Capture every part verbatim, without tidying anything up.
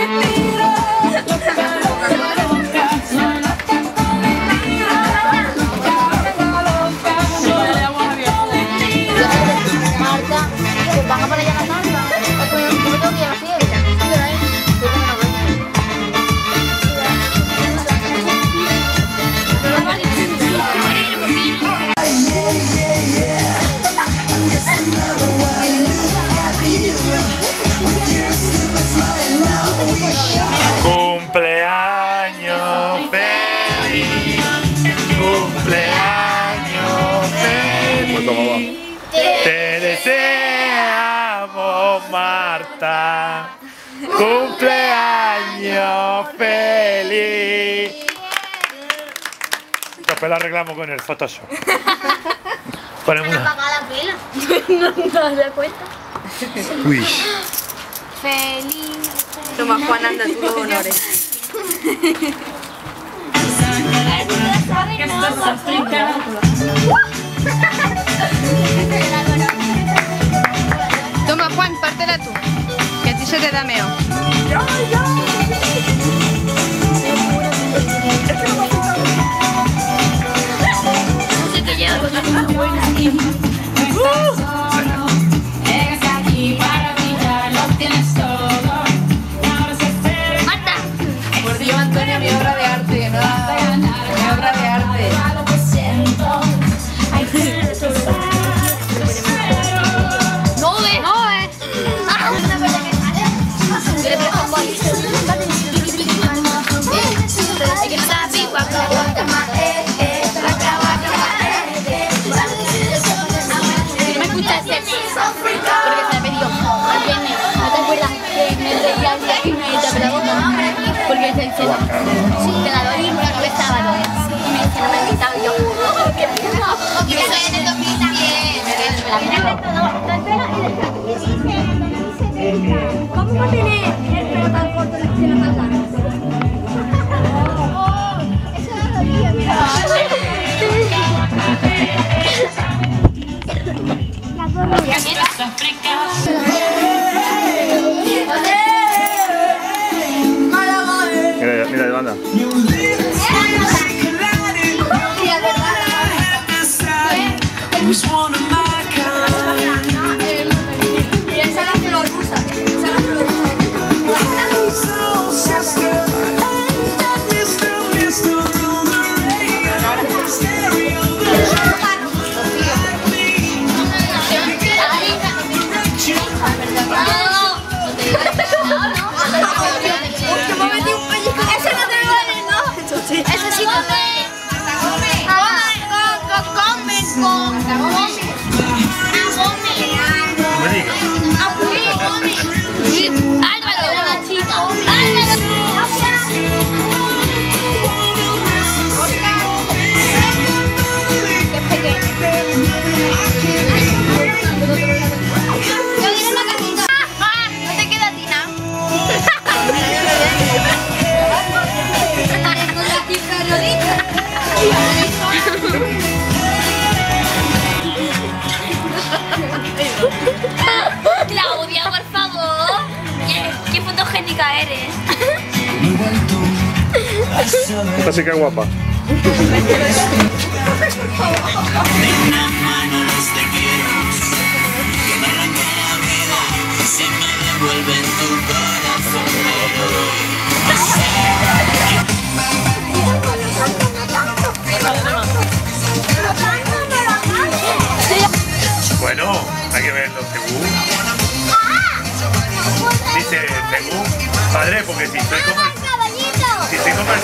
Cumpleaños feliz, cumpleaños feliz. Te deseamos, Marta, cumpleaños feliz. Después lo arreglamos con el Photoshop. Ponemos una. ¿Apaga la pila? No te das cuenta. Uy. Feliz. Toma, Juan, anda, tú los honores. Toma, Juan, pártela tú, que a ti se te da meo. No sé qué lleva, pero es muy buena. Mi obra de arte, ¿no? Mi obra de arte. No ves, no ves. Ah, una cosa que sale. Yo le presto un boli. Es que no está así, guapo. Si no me escuchaste, porque se me pidió. Viene, ¿no te acuerdas que me reía y me tapé la boca? Porque se dice, te la doy por la cabeza sábado, ¿eh? Y me dice, no me han quitado yo. ¿Qué pena? Y me dice, en el dos mil diez. ¿Cómo va a tener el pelo tan corto y la pierna tan larga? Oh, eso no lo sabía, mira. La gorra. Mira, mira, banda. Esa es la flor rusa. Esa es la flor rusa. Eso sí, come. Come. Come. Álvaro, la chica. Yo diré una casita. No te queda Tina. Claudia, por favor. Qué fotogénica eres. Esta sí que es guapa. Bueno, hay que ver los según. Dice según padre, porque si estoy como si estoy como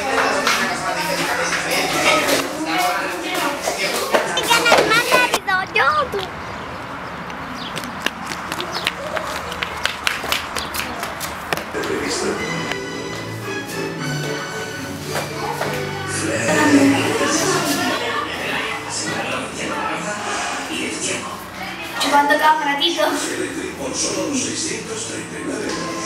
chupando cada ratito. Por solo seiscientos treinta y nueve.